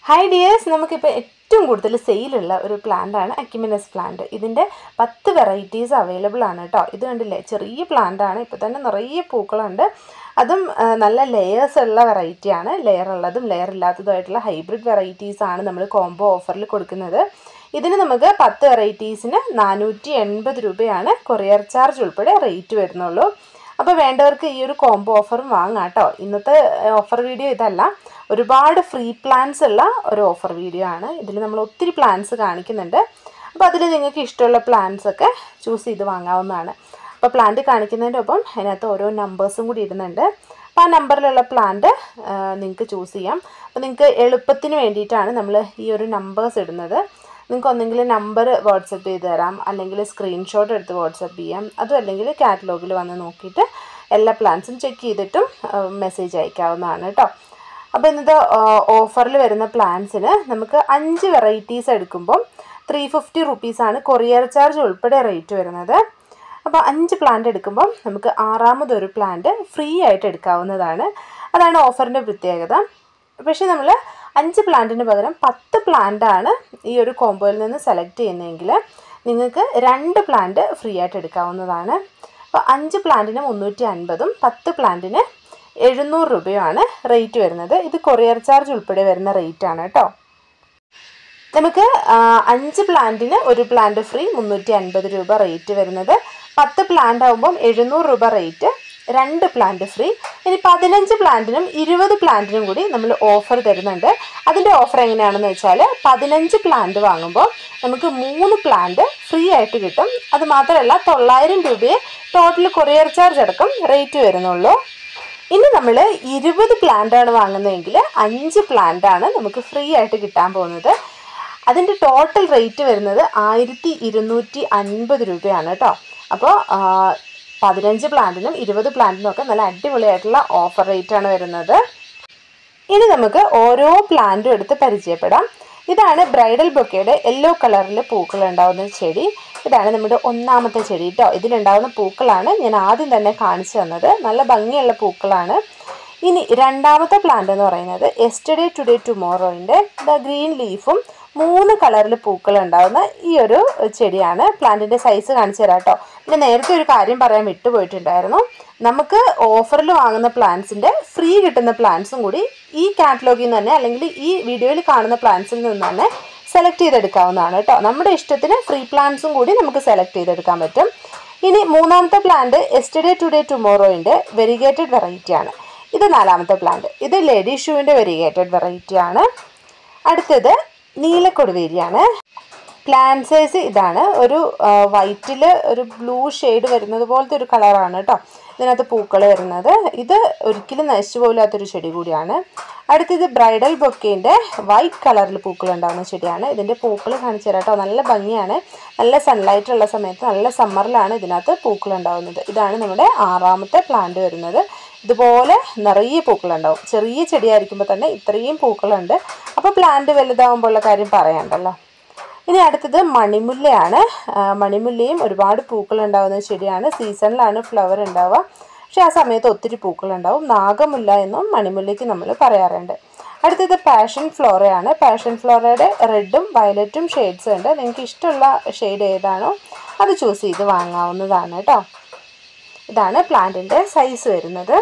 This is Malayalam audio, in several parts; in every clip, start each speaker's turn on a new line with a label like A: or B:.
A: ഹായ് ഡിയേഴ്സ്, നമുക്കിപ്പോൾ ഏറ്റവും കൂടുതൽ സെയിലുള്ള ഒരു പ്ലാന്റാണ് അക്യുമിനസ് പ്ലാന്റ്. ഇതിൻ്റെ 10 വെറൈറ്റീസ് അവൈലബിൾ ആണ് കേട്ടോ. ഇത് കണ്ടില്ലേ, ചെറിയ പ്ലാന്റാണ്, ഇപ്പോൾ തന്നെ നിറയെ പൂക്കളുണ്ട്. അതും നല്ല ലെയേഴ്സ് ഉള്ള വെറൈറ്റിയാണ്. ലെയർ ഉള്ളതും ലെയർ ഇല്ലാത്തതുമായിട്ടുള്ള ഹൈബ്രിഡ് വെറൈറ്റീസാണ് നമ്മൾ കോംബോ ഓഫറിൽ കൊടുക്കുന്നത്. ഇതിന് നമുക്ക് 10 വെറൈറ്റീസിന് 480 രൂപയാണ് കൊറിയർ ചാർജ് ഉൾപ്പെടെ റേറ്റ് വരുന്നുള്ളൂ. അപ്പോൾ വേണ്ടവർക്ക് ഈ ഒരു കോംബോ ഓഫറും വാങ്ങാം കേട്ടോ. ഇന്നത്തെ ഓഫർ വീഡിയോ ഇതല്ല, ഒരുപാട് ഫ്രീ പ്ലാൻസ് ഉള്ള ഒരു ഓഫർ വീഡിയോ ആണ്. ഇതിൽ നമ്മൾ ഒത്തിരി പ്ലാൻസ് കാണിക്കുന്നുണ്ട്. അപ്പോൾ അതിൽ നിങ്ങൾക്ക് ഇഷ്ടമുള്ള പ്ലാൻസ് ഒക്കെ ചൂസ് ചെയ്ത് വാങ്ങാവുന്നതാണ്. അപ്പോൾ പ്ലാന്റ് കാണിക്കുന്നതിൻ്റെ ഒപ്പം അതിനകത്ത് ഓരോ നമ്പേഴ്സും കൂടി ഇടുന്നുണ്ട്. അപ്പോൾ ആ നമ്പറിലുള്ള പ്ലാന്റ് നിങ്ങൾക്ക് ചൂസ് ചെയ്യാം. അപ്പോൾ നിങ്ങൾക്ക് എളുപ്പത്തിന് വേണ്ടിയിട്ടാണ് നമ്മൾ ഈ ഒരു നമ്പേഴ്സ് ഇടുന്നത്. നിങ്ങൾക്ക് ഒന്നെങ്കിൽ നമ്പർ വാട്സപ്പ് ചെയ്ത് തരാം, അല്ലെങ്കിൽ സ്ക്രീൻഷോട്ട് എടുത്ത് വാട്സപ്പ് ചെയ്യാം. അതും അല്ലെങ്കിൽ കാറ്റലോഗിൽ വന്ന് നോക്കിയിട്ട് എല്ലാ പ്ലാൻസും ചെക്ക് ചെയ്തിട്ടും മെസ്സേജ് അയക്കാവുന്നതാണ് കേട്ടോ. അപ്പോൾ ഇന്നത്തെ ഓഫറിൽ വരുന്ന പ്ലാൻസിന് നമുക്ക് 5 വെറൈറ്റീസ് എടുക്കുമ്പം 350 റുപ്പീസാണ് കൊറിയർ ചാർജ് ഉൾപ്പെടെ റേറ്റ് വരുന്നത്. അപ്പോൾ 5 പ്ലാന്റ് എടുക്കുമ്പം നമുക്ക് 6ാമതൊരു പ്ലാന്റ് ഫ്രീ ആയിട്ട് എടുക്കാവുന്നതാണ്. അതാണ് ഓഫറിൻ്റെ പ്രത്യേകത. പക്ഷേ നമ്മൾ 5 പ്ലാന്റിന് പകരം 10 പ്ലാന്റാണ് ഈ ഒരു കോംബോയിൽ നിന്ന് സെലക്ട് ചെയ്യുന്നതെങ്കിൽ നിങ്ങൾക്ക് 2 പ്ലാന്റ് ഫ്രീ ആയിട്ട് എടുക്കാവുന്നതാണ്. അപ്പോൾ 5 പ്ലാന്റിന് 350ഉം 10 പ്ലാന്റിന് 700 രൂപയുമാണ് റേറ്റ് വരുന്നത്. ഇത് കൊറിയർ ചാർജ് ഉൾപ്പെടെ വരുന്ന റേറ്റ് ആണ് കേട്ടോ. നമുക്ക് 5 പ്ലാന്റിന് ഒരു പ്ലാന്റ് ഫ്രീ 350 രൂപ റേറ്റ് വരുന്നത്. 10 പ്ലാന്റ് ആകുമ്പം 700 രൂപ റേറ്റ്, 2 പ്ലാന്റ് ഫ്രീ. ഇനി 15 പ്ലാന്റിനും 20 പ്ലാന്റിനും കൂടി നമ്മൾ ഓഫർ തരുന്നുണ്ട്. അതിൻ്റെ ഓഫർ എങ്ങനെയാണെന്ന് വെച്ചാൽ 15 പ്ലാന്റ് വാങ്ങുമ്പോൾ നമുക്ക് 3 പ്ലാന്റ് ഫ്രീ ആയിട്ട് കിട്ടും. അത് മാത്രമല്ല 900 രൂപയെ ടോട്ടൽ കൊറിയർ ചാർജ് അടക്കം റേറ്റ് വരുന്നുള്ളൂ. ഇനി നമ്മൾ 20 പ്ലാന്റാണ് വാങ്ങുന്നതെങ്കിൽ 5 പ്ലാന്റാണ് നമുക്ക് ഫ്രീ ആയിട്ട് കിട്ടാൻ പോകുന്നത്. അതിൻ്റെ ടോട്ടൽ റേറ്റ് വരുന്നത് 1250 രൂപയാണ് കേട്ടോ. അപ്പോൾ 15 പ്ലാന്റിനും 20 പ്ലാന്റിനും ഒക്കെ നല്ല അടിപൊളിയായിട്ടുള്ള ഓഫർ റേറ്റാണ് വരുന്നത്. ഇനി നമുക്ക് ഓരോ പ്ലാന്റും എടുത്ത് പരിചയപ്പെടാം. ഇതാണ് ബ്രൈഡൽ ബൊക്കയുടെ യെല്ലോ കളറിൽ പൂക്കൾ ഉണ്ടാകുന്ന ചെടി. ഇതാണ് നമ്മുടെ 1ാമത്തെ ചെടി കേട്ടോ. ഇതിലുണ്ടാകുന്ന പൂക്കളാണ് ഞാൻ ആദ്യം തന്നെ കാണിച്ചു തന്നത്. നല്ല ഭംഗിയുള്ള പൂക്കളാണ്. ഇനി 2ാമത്തെ പ്ലാന്റ് എന്ന് പറയുന്നത് യെസ്റ്റർഡേ ടുഡേ ടുമോറോയിൻ്റെ ഗ്രീൻ ലീഫും 3 കളറിൽ പൂക്കൾ ഉണ്ടാകുന്ന ഈ ഒരു ചെടിയാണ്. പ്ലാന്റിൻ്റെ സൈസ് കാണിച്ചു തരാം കേട്ടോ. പിന്നെ നേരത്തെ ഒരു കാര്യം പറയാൻ വിട്ടുപോയിട്ടുണ്ടായിരുന്നു. നമുക്ക് ഓഫറിൽ വാങ്ങുന്ന പ്ലാന്റ്സിൻ്റെ ഫ്രീ കിട്ടുന്ന പ്ലാന്റ്സും കൂടി ഈ കാറ്റലോഗിൽ നിന്ന് തന്നെ, അല്ലെങ്കിൽ ഈ വീഡിയോയിൽ കാണുന്ന പ്ലാന്റ്സിൽ നിന്ന് തന്നെ സെലക്ട് ചെയ്തെടുക്കാവുന്നതാണ് കേട്ടോ. നമ്മുടെ ഇഷ്ടത്തിന് ഫ്രീ പ്ലാന്റ്സും കൂടി നമുക്ക് സെലക്ട് ചെയ്തെടുക്കാൻ പറ്റും. ഇനി 3ാമത്തെ പ്ലാന്റ് യെസ്റ്റർഡേ ടുഡേ ടുമോറോയിൻ്റെ വെരിഗേറ്റഡ് വെറൈറ്റിയാണ്. ഇത് 4ാമത്തെ പ്ലാന്റ്. ഇത് ലേഡി ഷൂവിൻ്റെ വെരിഗേറ്റഡ് വെറൈറ്റിയാണ്. അടുത്തത് നീലക്കൊടുവേരിയാണ്. പ്ലാന്റ് സൈസ് ഇതാണ്. ഒരു വൈറ്റിൽ ഒരു ബ്ലൂ ഷെയ്ഡ് വരുന്നത് പോലത്തെ ഒരു കളറാണ് കേട്ടോ ഇതിനകത്ത് പൂക്കൾ വരുന്നത്. ഇത് ഒരിക്കലും നശിച്ചു പോലാത്തൊരു ചെടി കൂടിയാണ്. അടുത്തത് ബ്രൈഡൽ ബൊക്കേൻ്റെ വൈറ്റ് കളറിൽ പൂക്കൾ ഉണ്ടാകുന്ന ചെടിയാണ്. ഇതിൻ്റെ പൂക്കൾ കാണിച്ചു തരാം കേട്ടോ. നല്ല ഭംഗിയാണ്. നല്ല സൺലൈറ്റ് ഉള്ള സമയത്ത്, നല്ല സമ്മറിലാണ് ഇതിനകത്ത് പൂക്കൾ ഉണ്ടാകുന്നത്. ഇതാണ് നമ്മുടെ 6ാമത്തെ പ്ലാന്റ് വരുന്നത്. ഇതുപോലെ നിറയെ പൂക്കളുണ്ടാവും. ചെറിയ ചെടിയായിരിക്കുമ്പോൾ തന്നെ ഇത്രയും പൂക്കളുണ്ട്. അപ്പോൾ പ്ലാന്റ് വലുതാവുമ്പോൾ ഉള്ള കാര്യം പറയണ്ടല്ലോ. ഇനി അടുത്തത് മണിമുല്ലയാണ്. മണിമുല്ലയും ഒരുപാട് പൂക്കൾ ഉണ്ടാകുന്ന ചെടിയാണ്. സീസണിലാണ് ഫ്ലവർ ഉണ്ടാവുക, പക്ഷെ ആ സമയത്ത് ഒത്തിരി പൂക്കളുണ്ടാവും. നാഗമുല്ല എന്നും മണിമുല്ലയ്ക്ക് നമ്മൾ പറയാറുണ്ട്. അടുത്തത് പാഷൻ ഫ്ലോറയാണ്. പാഷൻ ഫ്ലോറയുടെ റെഡും വയലറ്റും ഷെയ്ഡ്സ് ഉണ്ട്. നിങ്ങൾക്ക് ഇഷ്ടമുള്ള ഷെയ്ഡ് ഏതാണോ അത് ചൂസ് ചെയ്ത് വാങ്ങാവുന്നതാണ് കേട്ടോ. ഇതാണ് പ്ലാന്റിൻ്റെ സൈസ് വരുന്നത്.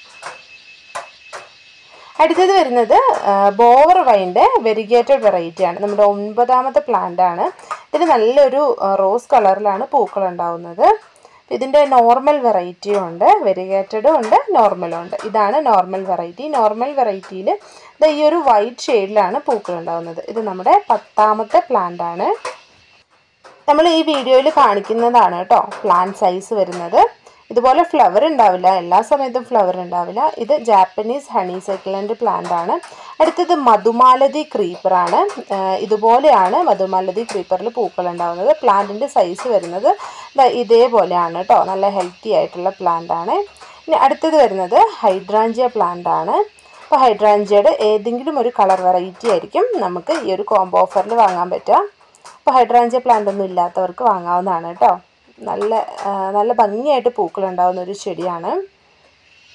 A: അടുത്തത് വരുന്നത് ബോവർ വൈൻ്റെ വെരിഗേറ്റഡ് വെറൈറ്റിയാണ്. നമ്മുടെ 9ാമത്തെ പ്ലാന്റ് ആണ്. ഇതിന് നല്ലൊരു റോസ് കളറിലാണ് പൂക്കൾ ഉണ്ടാവുന്നത്. ഇതിൻ്റെ നോർമൽ വെറൈറ്റിയും ഉണ്ട്, വെരിഗേറ്റഡും ഉണ്ട്, നോർമലും ഉണ്ട്. ഇതാണ് നോർമൽ വെറൈറ്റി. നോർമൽ വെറൈറ്റിയിൽ ഈ ഒരു വൈറ്റ് ഷെയ്ഡിലാണ് പൂക്കൾ ഉണ്ടാവുന്നത്. ഇത് നമ്മുടെ 10ാമത്തെ പ്ലാന്റ് ആണ്. നമ്മൾ ഈ വീഡിയോയിൽ കാണിക്കുന്നതാണ് കേട്ടോ പ്ലാന്റ് സൈസ് വരുന്നത്. ഇതുപോലെ ഫ്ലവർ ഉണ്ടാവില്ല, എല്ലാ സമയത്തും ഫ്ലവർ ഉണ്ടാവില്ല. ഇത് ജാപ്പനീസ് ഹണി സൈക്കിളിൻ്റെ പ്ലാന്റ് ആണ്. അടുത്തത് മധുമാലതി ക്രീപ്പറാണ്. ഇതുപോലെയാണ് മധുമാലതി ക്രീപ്പറിൽ പൂക്കൾ ഉണ്ടാകുന്നത്. പ്ലാന്റിൻ്റെ സൈസ് വരുന്നത് ഇതേപോലെയാണ് കേട്ടോ. നല്ല ഹെൽത്തി ആയിട്ടുള്ള പ്ലാന്റ് ആണ്. ഇനി അടുത്തത് വരുന്നത് ഹൈഡ്രാഞ്ചിയ പ്ലാന്റ് ആണ്. അപ്പോൾ ഹൈഡ്രാഞ്ചിയയുടെ ഏതെങ്കിലും ഒരു കളർ വെറൈറ്റി ആയിരിക്കും നമുക്ക് ഈ ഒരു കോംബോ ഓഫറിൽ വാങ്ങാൻ പറ്റുക. അപ്പോൾ ഹൈഡ്രാഞ്ചിയ പ്ലാന്റ് ഒന്നും ഇല്ലാത്തവർക്ക് വാങ്ങാവുന്നതാണ് കേട്ടോ. നല്ല ഭംഗിയായിട്ട് പൂക്കൾ ഉണ്ടാകുന്ന ഒരു ചെടിയാണ്.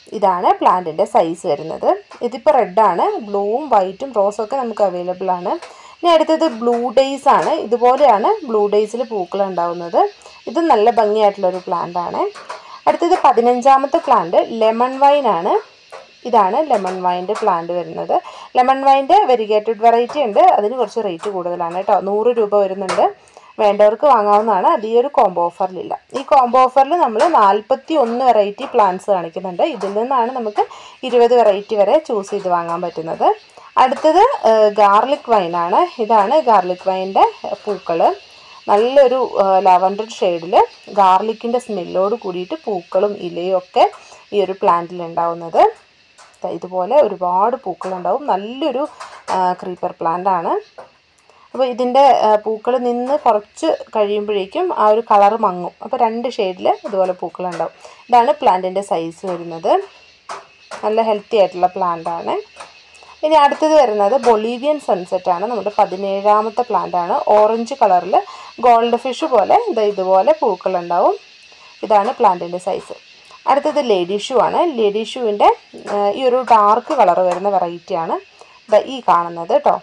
A: ഇതാണ് പ്ലാന്റിൻ്റെ സൈസ് വരുന്നത്. ഇതിപ്പോൾ റെഡാണ്, ബ്ലൂവും വൈറ്റും റോസൊക്കെ നമുക്ക് അവൈലബിൾ ആണ്. ഇനി അടുത്തത് ബ്ലൂ ഡേയ്സ് ആണ്. ഇതുപോലെയാണ് ബ്ലൂ ഡേയ്സിൽ പൂക്കൾ ഉണ്ടാവുന്നത്. ഇത് നല്ല ഭംഗിയായിട്ടുള്ളൊരു പ്ലാന്റ് ആണ്. അടുത്തത് 15ാമത്തെ പ്ലാന്റ് ലെമൺ വൈൻ ആണ്. ഇതാണ് ലെമൺ വൈൻ്റെ പ്ലാന്റ് വരുന്നത്. ലെമൺ വൈൻ്റെ വെരിഗേറ്റഡ് വെറൈറ്റി ഉണ്ട്, അതിന് കുറച്ച് റേറ്റ് കൂടുതലാണ് കേട്ടോ. 100 രൂപ വരുന്നുണ്ട്. വേണ്ടവർക്ക് വാങ്ങാവുന്നതാണ്. അത് ഈ ഒരു കോംബോ ഓഫറിലില്ല. ഈ കോംബോ ഓഫറിൽ നമ്മൾ 41 വെറൈറ്റി പ്ലാന്റ്സ് കാണിക്കുന്നുണ്ട്. ഇതിൽ നിന്നാണ് നമുക്ക് 20 വെറൈറ്റി വരെ ചൂസ് ചെയ്ത് വാങ്ങാൻ പറ്റുന്നത്. അടുത്തത് ഗാർലിക് വൈനാണ്. ഇതാണ് ഗാർലിക് വൈൻ്റെ പൂക്കൾ. നല്ലൊരു ലാവൻഡർ ഷെയ്ഡിൽ ഗാർലിക്കിൻ്റെ സ്മെല്ലോട് കൂടിയിട്ട് പൂക്കളും ഇലയും ഒക്കെ ഈ ഒരു പ്ലാന്റിൽ ഉണ്ടാവുന്നത്. ഇതുപോലെ ഒരുപാട് പൂക്കളുണ്ടാവും. നല്ലൊരു ക്രീപ്പർ പ്ലാന്റ് ആണ്. അപ്പോൾ ഇതിൻ്റെ പൂക്കൾ നിന്ന് കുറച്ച് കഴിയുമ്പോഴേക്കും ആ ഒരു കളർ മങ്ങും. അപ്പോൾ 2 ഷെയ്ഡിൽ ഇതുപോലെ പൂക്കളുണ്ടാവും. ഇതാണ് പ്ലാന്റിൻ്റെ സൈസ് വരുന്നത്. നല്ല ഹെൽത്തി ആയിട്ടുള്ള പ്ലാന്റ് ആണ്. ഇനി അടുത്തത് വരുന്നത് ബൊളീവിയൻ സൺസെറ്റ് ആണ്. നമ്മുടെ 17ാമത്തെ പ്ലാന്റ് ആണ്. ഓറഞ്ച് കളറിൽ ഗോൾഡ് ഫിഷ് പോലെ ഇതുപോലെ പൂക്കളുണ്ടാവും. ഇതാണ് പ്ലാന്റിൻ്റെ സൈസ്. അടുത്തത് ലേഡി ഷൂ ആണ്. ലേഡി ഷൂവിൻ്റെ ഈ ഒരു ഡാർക്ക് കളർ വരുന്ന വെറൈറ്റിയാണ് ഈ കാണുന്നത് കേട്ടോ.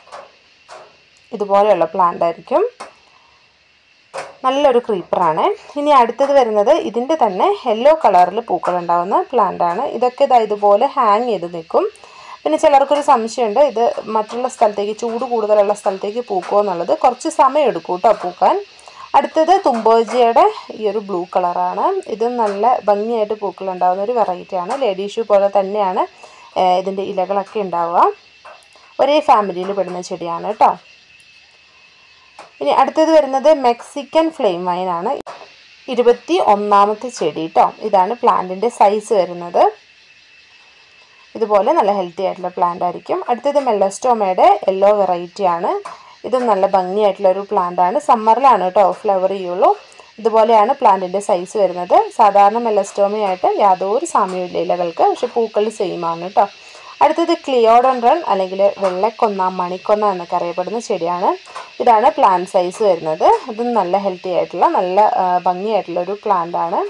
A: ഇതുപോലെയുള്ള പ്ലാന്റ് ആയിരിക്കും. നല്ലൊരു ക്രീപ്പറാണ്. ഇനി അടുത്തത് വരുന്നത് ഇതിൻ്റെ തന്നെ യെല്ലോ കളറിൽ പൂക്കളുണ്ടാവുന്ന പ്ലാന്റ് ആണ്. ഇതൊക്കെ ഇതുപോലെ ഹാങ് ചെയ്ത് നിൽക്കും. പിന്നെ ചിലർക്കൊരു സംശയമുണ്ട്, ഇത് മറ്റുള്ള സ്ഥലത്തേക്ക്, ചൂട് കൂടുതലുള്ള സ്ഥലത്തേക്ക് പൂക്കുമോ എന്നുള്ളത്. കുറച്ച് സമയം എടുക്കും കേട്ടോ പൂക്കാൻ. അടുത്തത് തുമ്പോജിയുടെ ഈ ഒരു ബ്ലൂ കളറാണ്. ഇതും നല്ല ഭംഗിയായിട്ട് പൂക്കളുണ്ടാകുന്ന ഒരു വെറൈറ്റിയാണ്. ലേഡി ഷൂ പോലെ തന്നെയാണ് ഇതിൻ്റെ ഇലകളൊക്കെ ഉണ്ടാവുക. ഒരേ ഫാമിലിയിൽ പെടുന്ന ചെടിയാണ് കേട്ടോ. ഇനി അടുത്തത് വരുന്നത് മെക്സിക്കൻ ഫ്ലെയിം വൈൻ ആണ്. 21ാമത്തെ ചെടി കേട്ടോ. ഇതാണ് പ്ലാന്റിൻ്റെ സൈസ് വരുന്നത്. ഇതുപോലെ നല്ല ഹെൽത്തി ആയിട്ടുള്ള പ്ലാന്റ് ആയിരിക്കും. അടുത്തത് മെല്ലസ്റ്റോമയുടെ യെല്ലോ വെറൈറ്റി ആണ്. ഇതും നല്ല ഭംഗിയായിട്ടുള്ളൊരു പ്ലാന്റ് ആണ്. സമ്മറിലാണ് കേട്ടോ ഫ്ലവർ ചെയ്യുള്ളൂ. ഇതുപോലെയാണ് പ്ലാന്റിൻ്റെ സൈസ് വരുന്നത്. സാധാരണ മെല്ലസ്റ്റോമയായിട്ട് യാതൊരു സാമ്യമില്ല ഇലകൾക്ക്, പക്ഷെ പൂക്കൾ സെയിം ആണ് കേട്ടോ. അടുത്തത് ക്ലിയോഡൻഡ്രൺ അല്ലെങ്കിൽ വെള്ളക്കൊന്ന, മണിക്കൊന്ന എന്നൊക്കെ അറിയപ്പെടുന്ന ചെടിയാണ്. ഇതാണ് പ്ലാന്റ് സൈസ് വരുന്നത്. ഇതും നല്ല ഹെൽത്തി ആയിട്ടുള്ള നല്ല ഭംഗിയായിട്ടുള്ളൊരു പ്ലാന്റ് ആണ്.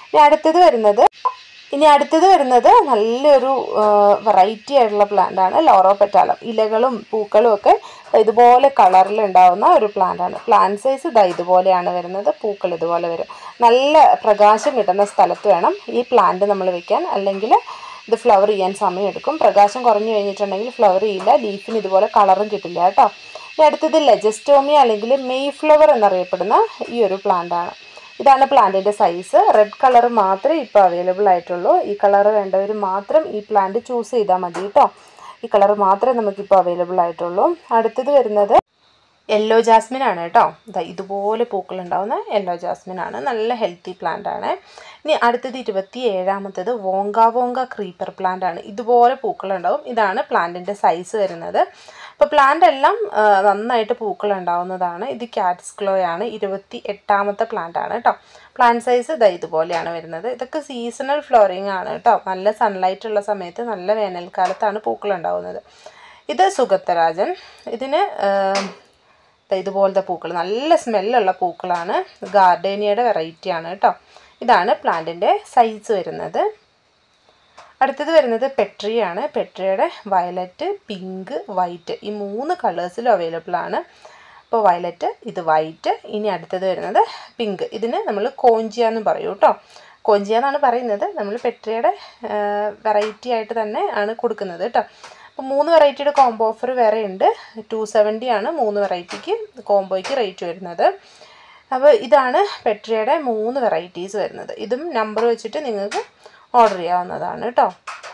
A: ഇനി അടുത്തത് വരുന്നത് നല്ലൊരു വെറൈറ്റി ആയിട്ടുള്ള പ്ലാന്റ് ആണ്. ലോറോപെറ്റാലം. ഇലകളും പൂക്കളും ഒക്കെ ഇതുപോലെ കളറിൽ ഉണ്ടാവുന്ന ഒരു പ്ലാന്റ് ആണ്. പ്ലാന്റ് സൈസ് ഇതുപോലെയാണ് വരുന്നത്. പൂക്കൾ ഇതുപോലെ വരും. നല്ല പ്രകാശം കിട്ടുന്ന സ്ഥലത്ത് വേണം ഈ പ്ലാന്റ് നമ്മൾ വെക്കാൻ, അല്ലെങ്കിൽ ഇത് ഫ്ലവർ ചെയ്യാൻ സമയമെടുക്കും. പ്രകാശം കുറഞ്ഞു കഴിഞ്ഞിട്ടുണ്ടെങ്കിൽ ഫ്ലവർ ചെയ്യില്ല, ലീഫിന് ഇതുപോലെ കളറും കിട്ടില്ല കേട്ടോ. ഇനി അടുത്തത് ലെജസ്റ്റോമിയ അല്ലെങ്കിൽ മെയ് ഫ്ലവർ എന്നറിയപ്പെടുന്ന ഈ ഒരു പ്ലാന്റ് ആണ്. ഇതാണ് പ്ലാന്റിൻ്റെ സൈസ്. റെഡ് കളർ മാത്രമേ ഇപ്പോൾ അവൈലബിൾ ആയിട്ടുള്ളൂ. ഈ കളർ വേണ്ടവർ മാത്രം ഈ പ്ലാന്റ് ചൂസ് ചെയ്താൽ മതി കേട്ടോ. ഈ കളർ മാത്രമേ നമുക്കിപ്പോൾ അവൈലബിൾ ആയിട്ടുള്ളൂ. അടുത്തത് വരുന്നത് യെല്ലോ ജാസ്മിൻ ആണ് കേട്ടോ. ഇതുപോലെ പൂക്കളുണ്ടാവുന്ന യെല്ലോ ജാസ്മിൻ ആണ്. നല്ല ഹെൽത്തി പ്ലാന്റ് ആണ്. ഇനി അടുത്തത് 27ാമത്തേത് വോങ്ക ക്രീപ്പർ പ്ലാന്റ് ആണ്. ഇതുപോലെ പൂക്കളുണ്ടാവും. ഇതാണ് പ്ലാന്റിൻ്റെ സൈസ് വരുന്നത്. അപ്പോൾ പ്ലാന്റ് എല്ലാം നന്നായിട്ട് പൂക്കളുണ്ടാവുന്നതാണ്. ഇത് ക്യാറ്റ്സ് ക്ലോ ആണ്. 28ാമത്തെ പ്ലാന്റ് ആണ് കേട്ടോ. പ്ലാന്റ് സൈസ് ഇതുപോലെയാണ് വരുന്നത്. ഇതൊക്കെ സീസണൽ ഫ്ലവറിങ് ആണ് കേട്ടോ. നല്ല സൺലൈറ്റ് ഉള്ള സമയത്ത്, നല്ല വേനൽക്കാലത്താണ് പൂക്കളുണ്ടാവുന്നത്. ഇത് സുഗന്ധരാജൻ. ഇതിന് ഇതുപോലത്തെ പൂക്കൾ, നല്ല സ്മെല്ലുള്ള പൂക്കളാണ്. ഗാർഡേനിയയുടെ വെറൈറ്റിയാണ് കേട്ടോ. ഇതാണ് പ്ലാന്റിൻ്റെ സൈസ് വരുന്നത്. അടുത്തത് വരുന്നത് പെട്രിയാണ്. പെട്രിയുടെ വയലറ്റ്, പിങ്ക്, വൈറ്റ് ഈ 3 കളേഴ്സിലും അവൈലബിൾ ആണ്. അപ്പോൾ വയലറ്റ്, ഇത് വൈറ്റ്. ഇനി അടുത്തത് വരുന്നത് പിങ്ക്. ഇതിന് നമ്മൾ കോഞ്ചിയ എന്ന് പറയും കേട്ടോ. കോഞ്ചിയ എന്നാണ് പറയുന്നത്. നമ്മൾ പെട്രിയുടെ വെറൈറ്റി ആയിട്ട് തന്നെ ആണ് കൊടുക്കുന്നത് കേട്ടോ. അപ്പോൾ 3 വെറൈറ്റിയുടെ കോംബോ ഓഫർ വേറെ ഉണ്ട്. 270 ആണ് 3 വെറൈറ്റിക്ക് കോംബോയ്ക്ക് റേറ്റ് വരുന്നത്. അപ്പോൾ ഇതാണ് പെട്രിയുടെ 3 വെറൈറ്റീസ് വരുന്നത്. ഇതും നമ്പർ വെച്ചിട്ട് നിങ്ങൾക്ക് ഓർഡർ ചെയ്യാവുന്നതാണ് കേട്ടോ.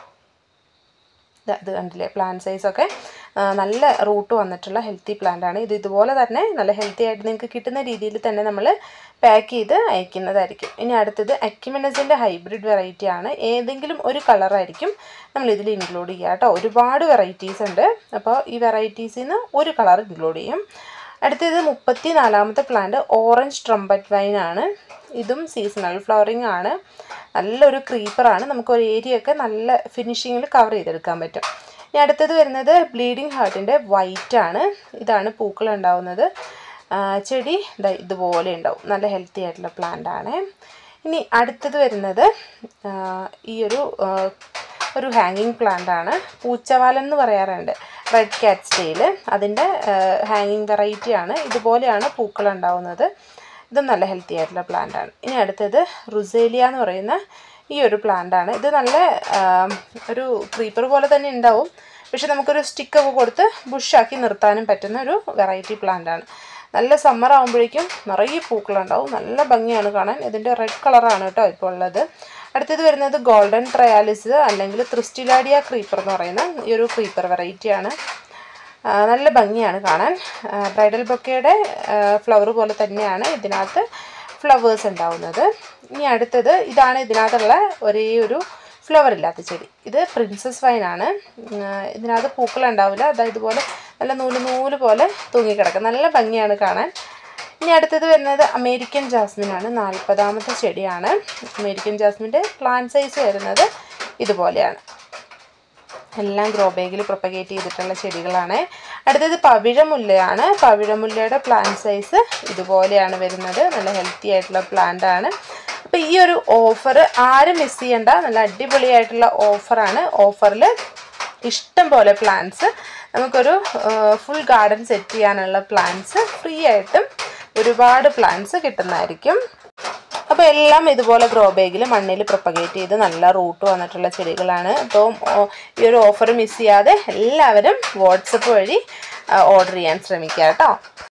A: ഇത് കണ്ടില്ലേ, പ്ലാന്റ് സൈസൊക്കെ നല്ല റൂട്ട് വന്നിട്ടുള്ള ഹെൽത്തി പ്ലാന്റ് ആണ്. ഇത് ഇതുപോലെ തന്നെ നല്ല ഹെൽത്തി ആയിട്ട് നിങ്ങൾക്ക് കിട്ടുന്ന രീതിയിൽ തന്നെ നമ്മൾ പാക്ക് ചെയ്ത് അയക്കുന്നതായിരിക്കും. ഇനി അടുത്തത് അക്യുമിനസിൻ്റെ ഹൈബ്രിഡ് വെറൈറ്റി ആണ്. ഏതെങ്കിലും ഒരു കളറായിരിക്കും നമ്മളിതിൽ ഇൻക്ലൂഡ് ചെയ്യുക കേട്ടോ. ഒരുപാട് വെറൈറ്റീസ് ഉണ്ട്. അപ്പോൾ ഈ വെറൈറ്റീസിൽ നിന്ന് ഒരു കളർ ഇൻക്ലൂഡ് ചെയ്യും. അടുത്തത് 34ാമത്തെ പ്ലാന്റ് ഓറഞ്ച് ട്രംപറ്റ് വൈൻ ആണ്. ഇതും സീസണൽ ഫ്ലവറിങ് ആണ്. നല്ലൊരു ക്രീപ്പറാണ്. നമുക്കൊരു ഏരിയ ഒക്കെ നല്ല ഫിനിഷിങ്ങിൽ കവർ ചെയ്തെടുക്കാൻ പറ്റും. ഇനി അടുത്തത് വരുന്നത് ബ്ലീഡിങ് ഹാർട്ടിൻ്റെ വൈറ്റ് ആണ്. ഇതാണ് പൂക്കൾ ഉണ്ടാവുന്നത്. ചെടി ഇതുപോലെ ഉണ്ടാവും. നല്ല ഹെൽത്തി ആയിട്ടുള്ള പ്ലാന്റ് ആണ്. ഇനി അടുത്തത് വരുന്നത് ഈ ഒരു ഹാങ്ങിങ് പ്ലാന്റ് ആണ്. പൂച്ചവാലൻ എന്ന് പറയാറുണ്ട്, റെഡ് കാറ്റ് സ്റ്റൈൽ. അതിൻ്റെ ഹാങ്ങിങ് വെറൈറ്റിയാണ്. ഇതുപോലെയാണ് പൂക്കൾ ഉണ്ടാവുന്നത്. ഇതും നല്ല ഹെൽത്തി ആയിട്ടുള്ള പ്ലാന്റ് ആണ്. ഇനി അടുത്തത് റുസേലിയ എന്ന് പറയുന്ന ഈ ഒരു പ്ലാന്റ് ആണ്. ഇത് നല്ല ഒരു ക്രീപ്പർ പോലെ തന്നെ ഉണ്ടാവും, പക്ഷെ നമുക്കൊരു സ്റ്റിക്കൊക്കെ കൊടുത്ത് ബുഷാക്കി നിർത്താനും പറ്റുന്ന ഒരു വെറൈറ്റി പ്ലാന്റ് ആണ്. നല്ല സമ്മർ ആകുമ്പോഴേക്കും നിറയെ പൂക്കളുണ്ടാവും, നല്ല ഭംഗിയാണ് കാണാൻ. ഇതിൻ്റെ റെഡ് കളറാണ് കേട്ടോ ഇപ്പോൾ ഉള്ളത്. അടുത്തത് വരുന്നത് ഗോൾഡൻ ട്രയാലിസ് അല്ലെങ്കിൽ ത്രിസ്റ്റിലാഡിയ ക്രീപ്പർ എന്ന് പറയുന്ന ഈ ഒരു ക്രീപ്പർ വെറൈറ്റിയാണ്. നല്ല ഭംഗിയാണ് കാണാൻ. ബ്രൈഡൽ ബൊക്കയുടെ ഫ്ലവർ പോലെ തന്നെയാണ് ഇതിനകത്ത് ഫ്ലവേഴ്സ് ഉണ്ടാവുന്നത്. ഇനി അടുത്തത് ഇതാണ് ഇതിനകത്തുള്ള ഒരേ ഒരു ഫ്ലവർ ഇല്ലാത്ത ചെടി. ഇത് പ്രിൻസസ് വൈനാണ്. ഇതിനകത്ത് പൂക്കളുണ്ടാവില്ല, അതായത് ഇതുപോലെ നല്ല നൂല് പോലെ തൂങ്ങിക്കിടക്കും, നല്ല ഭംഗിയാണ് കാണാൻ. ഇനി അടുത്തത് വരുന്നത് അമേരിക്കൻ ജാസ്മിനാണ്. 40ാമത്തെ ചെടിയാണ്. അമേരിക്കൻ ജാസ്മിൻ്റെ പ്ലാന്റ് സൈസ് വരുന്നത് ഇതുപോലെയാണ്. എല്ലാം ഗ്രോ ബാഗിൽ പ്രൊപ്പഗേറ്റ് ചെയ്തിട്ടുള്ള ചെടികളാണ്. അടുത്തത് പവിഴമുല്ലയാണ്. പവിഴമുല്ലയുടെ പ്ലാന്റ് സൈസ് ഇതുപോലെയാണ് വരുന്നത്. നല്ല ഹെൽത്തി ആയിട്ടുള്ള പ്ലാന്റ് ആണ്. അപ്പോൾ ഈ ഒരു ഓഫർ ആരും മിസ് ചെയ്യേണ്ട, നല്ല അടിപൊളിയായിട്ടുള്ള ഓഫറാണ്. ഓഫറിൽ ഇഷ്ടം പോലെ പ്ലാന്റ്സ്, നമുക്കൊരു ഫുൾ ഗാർഡൻ സെറ്റ് ചെയ്യാനുള്ള പ്ലാന്റ്സ് ഫ്രീ ആയിട്ടും ഒരുപാട് പ്ലാന്റ്സ് കിട്ടുന്നതായിരിക്കും. അപ്പോൾ എല്ലാം ഇതുപോലെ ഗ്രോ ബാഗിൽ മണ്ണിൽ പ്രൊപ്പഗേറ്റ് ചെയ്ത് നല്ല റൂട്ട് വന്നിട്ടുള്ള ചെടികളാണ്. അപ്പോൾ ഈ ഒരു ഓഫർ മിസ് ചെയ്യാതെ എല്ലാവരും വാട്സപ്പ് വഴി ഓർഡർ ചെയ്യാൻ ശ്രമിക്കുക കേട്ടോ.